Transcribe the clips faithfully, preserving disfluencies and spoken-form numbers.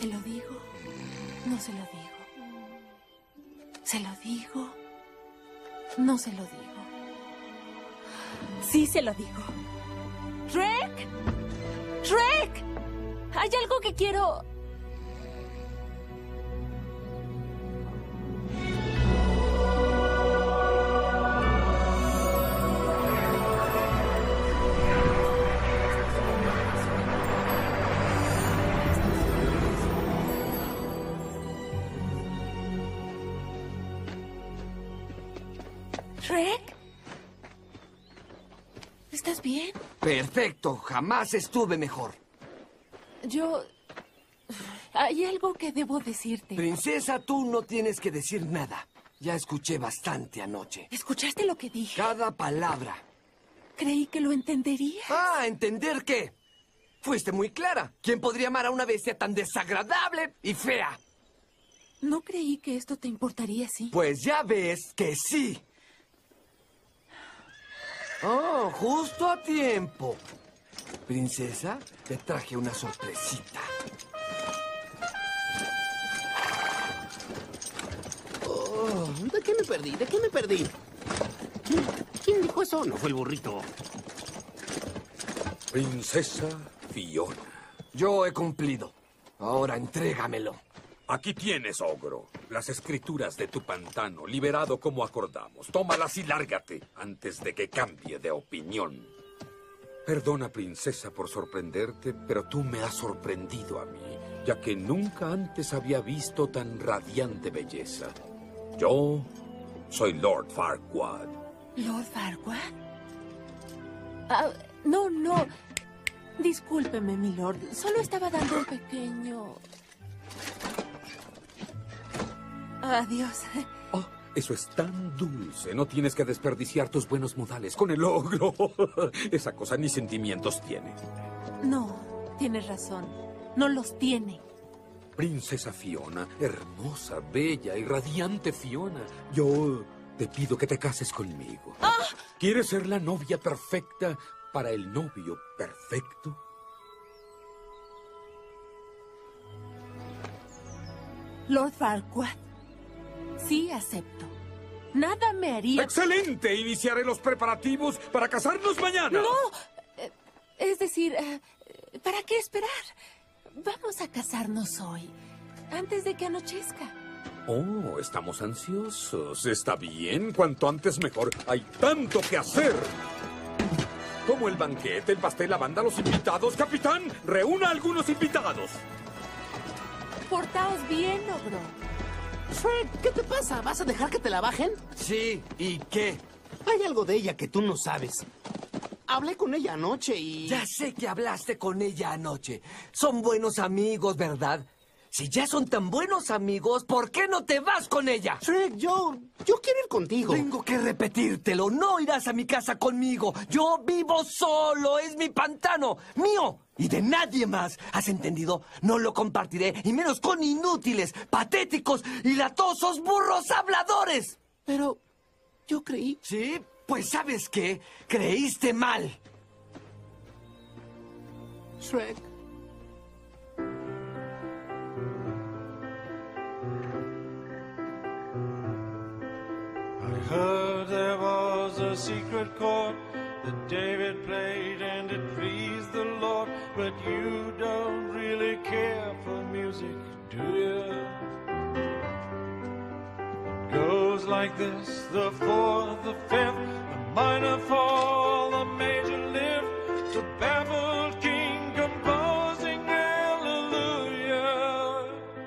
¿Se lo digo? No se lo digo. ¿Se lo digo? No se lo digo. Sí se lo digo. ¡Shrek! ¡Shrek! Hay algo que quiero... ¿Shrek? ¿Estás bien? Perfecto. Jamás estuve mejor. Yo... Hay algo que debo decirte. Princesa, tú no tienes que decir nada. Ya escuché bastante anoche. ¿Escuchaste lo que dije? Cada palabra. Creí que lo entenderías. Ah, ¿entender qué? Fuiste muy clara. ¿Quién podría amar a una bestia tan desagradable y fea? No creí que esto te importaría así. Pues ya ves que sí. Oh, justo a tiempo. Princesa, te traje una sorpresita. Oh, ¿de qué me perdí? ¿De qué me perdí? ¿Quién, quién dijo eso? No fue el burrito. Princesa Fiona. Yo he cumplido. Ahora entrégamelo. Aquí tienes, ogro. Las escrituras de tu pantano, liberado como acordamos. Tómalas y lárgate antes de que cambie de opinión. Perdona, princesa, por sorprenderte, pero tú me has sorprendido a mí, ya que nunca antes había visto tan radiante belleza. Yo soy Lord Farquaad. ¿Lord Farquaad? Ah, no, no. Discúlpeme, mi lord. Solo estaba dando un pequeño... Adiós. Oh, eso es tan dulce. No tienes que desperdiciar tus buenos modales con el ogro. Esa cosa ni sentimientos tiene. No, tienes razón. No los tiene. Princesa Fiona, hermosa, bella y radiante Fiona, yo te pido que te cases conmigo. ¡Ah! ¿Quieres ser la novia perfecta para el novio perfecto? Lord Farquaad, sí acepto. Nada me haría... ¡Excelente! Iniciaré los preparativos para casarnos mañana. ¡No! Eh, Es decir, eh, ¿para qué esperar? Vamos a casarnos hoy, antes de que anochezca. Oh, estamos ansiosos. Está bien, cuanto antes mejor. Hay tanto que hacer. Como el banquete, el pastel, la banda, los invitados. Capitán, reúna a algunos invitados. Portaos bien, ogro. Shrek, ¿qué te pasa? ¿Vas a dejar que te la bajen? Sí, ¿y qué? Hay algo de ella que tú no sabes. Hablé con ella anoche y... Ya sé que hablaste con ella anoche. Son buenos amigos, ¿verdad? Si ya son tan buenos amigos, ¿por qué no te vas con ella? Shrek, yo... yo quiero ir contigo. Tengo que repetírtelo. No irás a mi casa conmigo. Yo vivo solo. Es mi pantano. Mío. Y de nadie más. ¿Has entendido? No lo compartiré. Y menos con inútiles, patéticos y latosos burros habladores. Pero yo creí... ¿Sí? Pues ¿sabes qué? Creíste mal. Shrek. I heard there was a secret chord that David played and it pleased the Lord, but you don't really care for music, do you? It goes like this, the fourth, the fifth, the minor fall, the major lift, the baffled king composing hallelujah,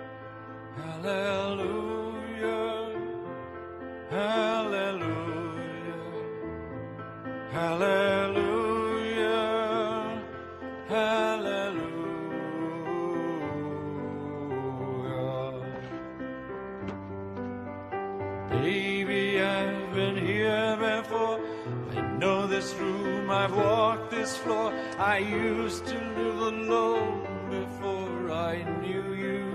hallelujah, hallelujah. Hallelujah, hallelujah. Baby, I've been here before. I know this room, I've walked this floor. I used to live alone before I knew you.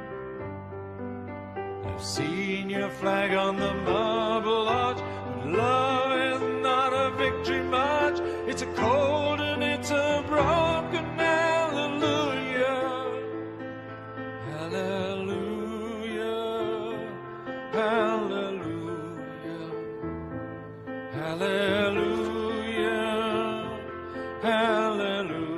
I've seen your flag on the marble arch, but love is not a victory march. It's a cold and it's a broken hallelujah. hallelujah.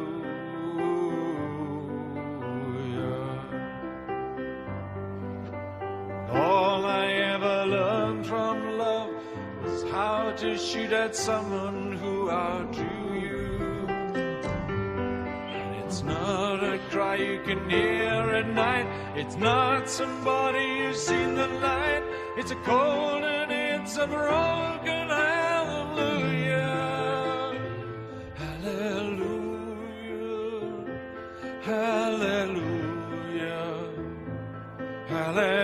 All I ever learned from love was how to shoot at someone who outdrew you. And it's not a cry you can hear at night. It's not somebody who's seen the light. It's a cold and it's a broken hallelujah. Hallelujah. Hallelujah. Hallelujah.